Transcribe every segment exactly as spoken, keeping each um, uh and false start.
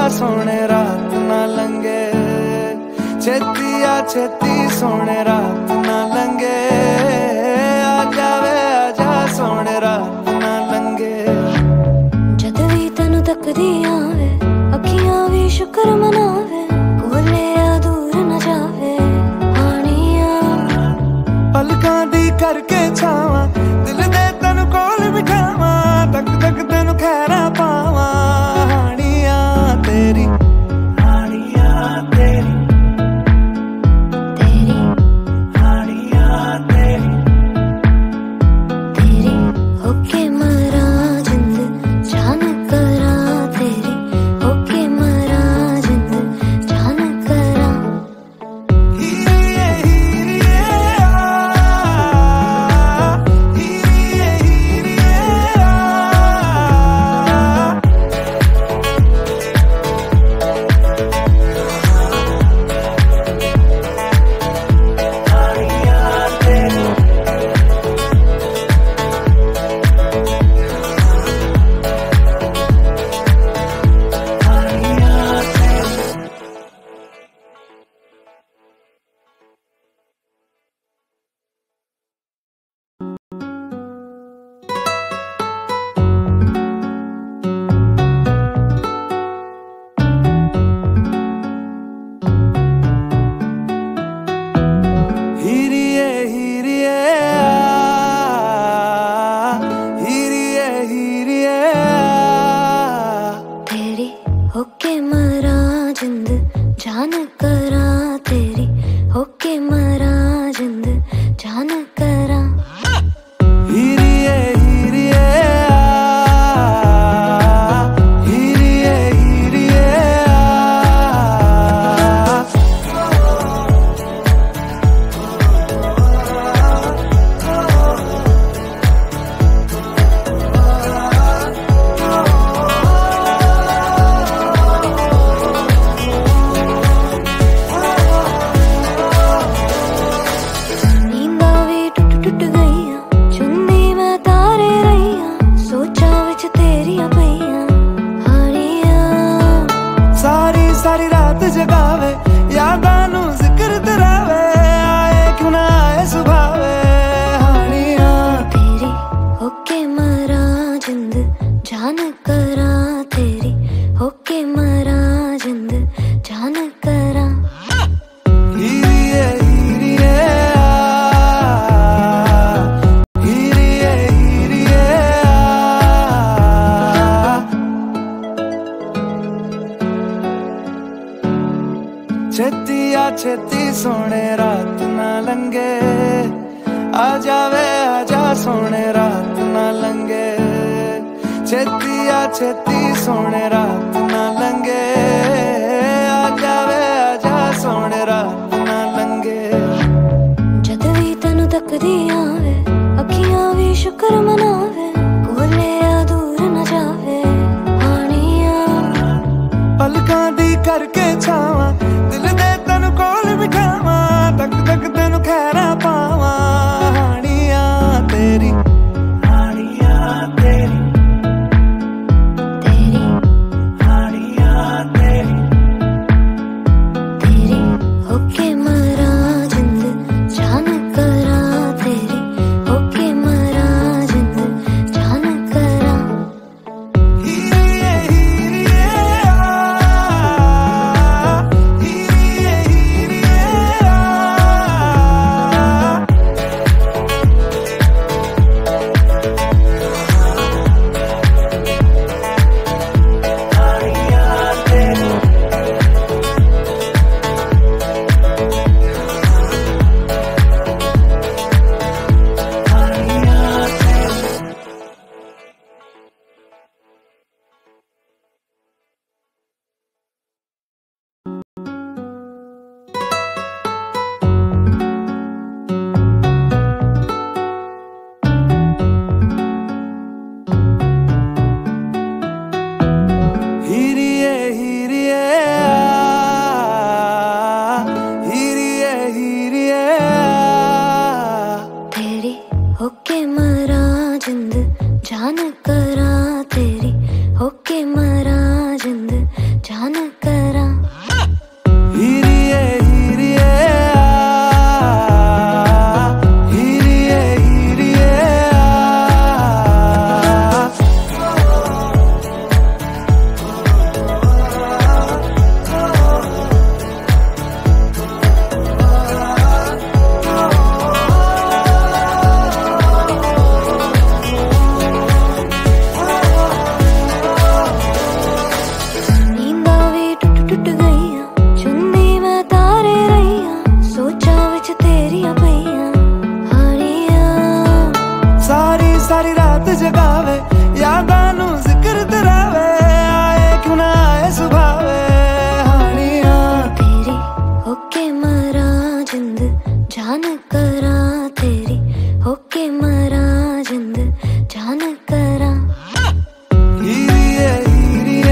सोने रात ना लंगे, छेती आ छेती सोने रात ना लंगे, आ जावे आजा सोने रात ना लंगे। जद भी तेनू तकदी आवे अखियां भी शुक्र मनावे, कोले आ दूर न जावे हानिया। पलकां दी करके छावा दिल दे तेनू कोल बिठावा, तक तक तेनू खैरा पावा हानिया तेरी, हानिया तेरी, तेरी हानिया तेरी, तेरी होके मरा जिंद जान करा, तेरी होके मरा जिंद जान करा। हीरिए हीरिए आ, हीरिए हीरिए आ, हानिया तेरी, हानिया तेरी। हीरिए हीरिए आ, हीरिए हीरिए आ, तेरी होके मरा जिंद जान करा, तेरी होके मरा जिंद जान करा। हीरिए हीरिए आ, हीरिए हीरिए आ, नींदा भी टुट टुट गईयां, चुन्नी मैं तारे रहीयां, सोचा विच तेरियां पईयां हानिया। सारी सारी रात जगावे यादां नू जिक्र करावे, आए क्यों ना आए सुभावे हानिया। तेरी होके मरा जिंद जान करा, तेरी होके मरा जिंद जान करा। हीरिए हीरिए आ, हीरिए हीरिए आ, छेती आ छेती सोने रात ना लंगे, आ जावे आजा सोने रात ना लंगे, छेती आ छेती सोने रात ना लंगे, आ जावे आजा सोने रात ना लंगे। जद भी तेनू तकदी आवे अखियां भी शुक्र मनावे, कोले आ दूर न जावे हानिया। पलकां दी करके छावा दिल दे तेनू कोल बिठावा, तक तक तेनू खैरा पावा हानिया तेरी, हानिया तेरी, तेरी हानिया जान करा। हीरिए हीरिए हीरिए हीरिए सारी रात जगावे यादां नू जिक्र तरावे आए क्यों ना आए सुभावे हानियां तेरी होके मरा जिंद जान करा। तेरी होके मरा जिंद जान करा। हीरिए हीरिए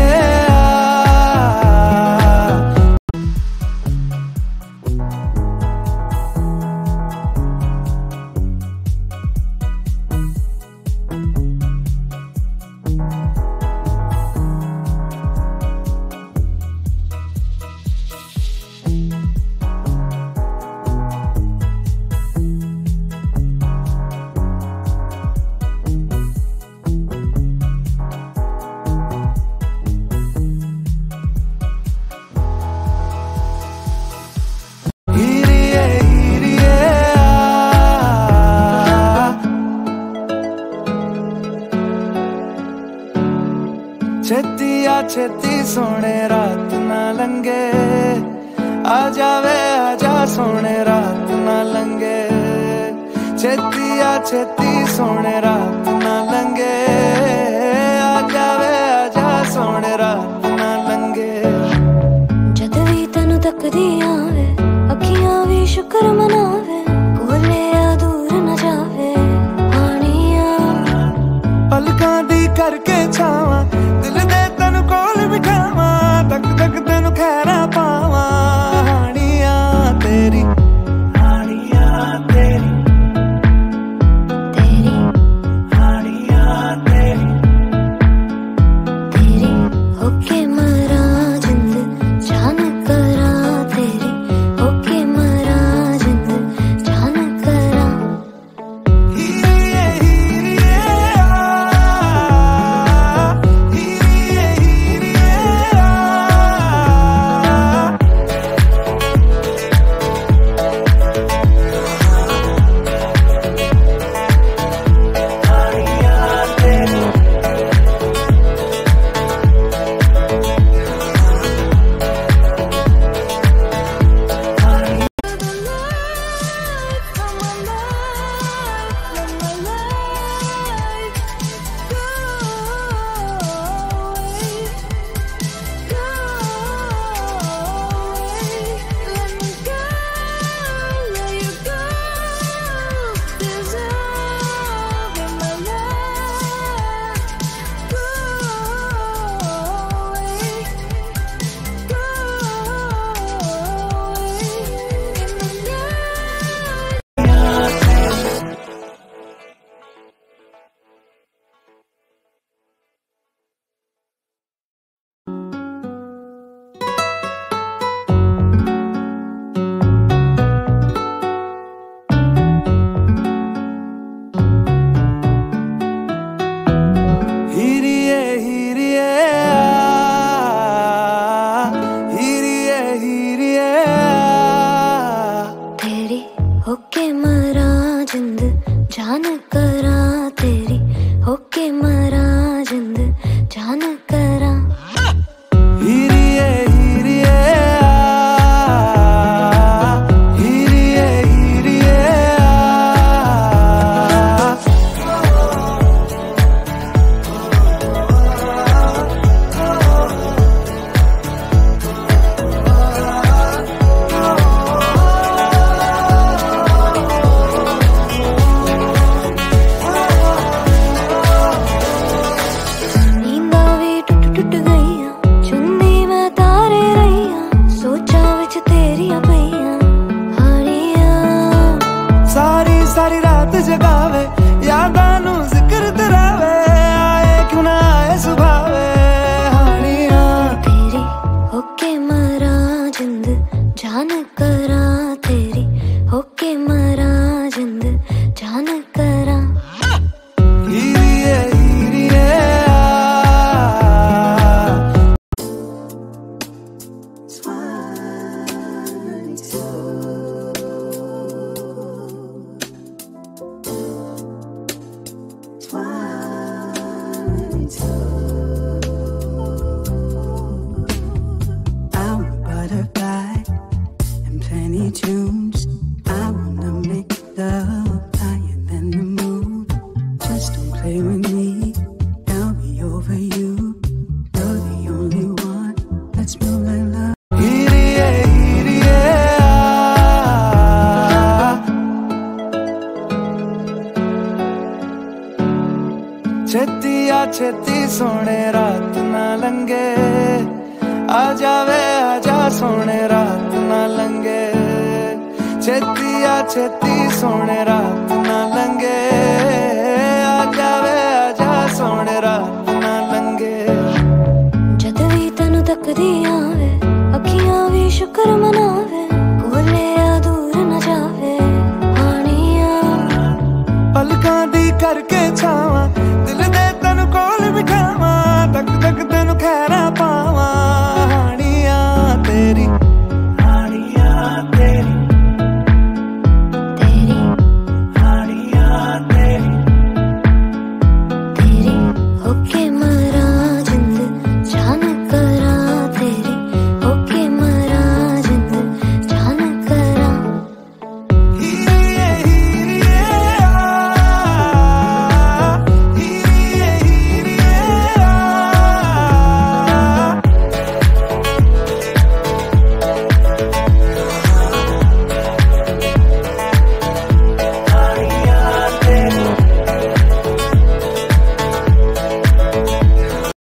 छेती आ छेती सोने रात ना लंगे आ जावे आजा सोने रात ना लंगे। छेती आ छेती सोने रात ना लंगे आ जावे आजा सोने रात ना लंगे। जद भी तैनू तकदी आवे अखियां भी शुक्र मनावे कोले आ दूर न जावे हानियां पलकां दी करके छावां दिल दे तैनू कोल बिठावां तक तक तैनू खैरा पावां हानियां तेरी हानियां तेरी तेरी हानियां tunes. I wanna make love higher than the moon. Just don't play with me, I'll be over you. You're the only one, let's move like love. Hiriye, hiriye, ah. छेती आ छेती सोने रात ना लंगे, आ जावे आजा सोने रात ना लंगे। छेती आ छेती सोने रात ना लंगे, आ जावे आजा सोने रात ना लंगे। जद भी तैनू तकदी आवे, अखियां भी शुक्र मनावे।